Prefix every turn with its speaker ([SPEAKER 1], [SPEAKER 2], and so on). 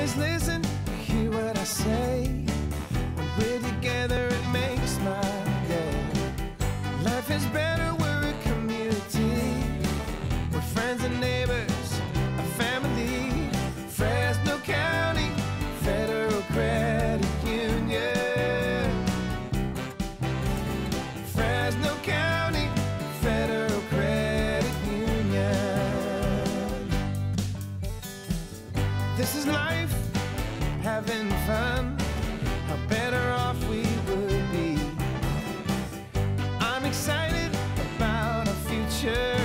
[SPEAKER 1] Please listen, hear what I say. When we're together, it makes my day. Life is better, we're a community. We're friends and neighbors, a family. Fresno County Federal Credit Union. Fresno County Federal Credit Union. This is life, having fun. How better off we would be. I'm excited about our future.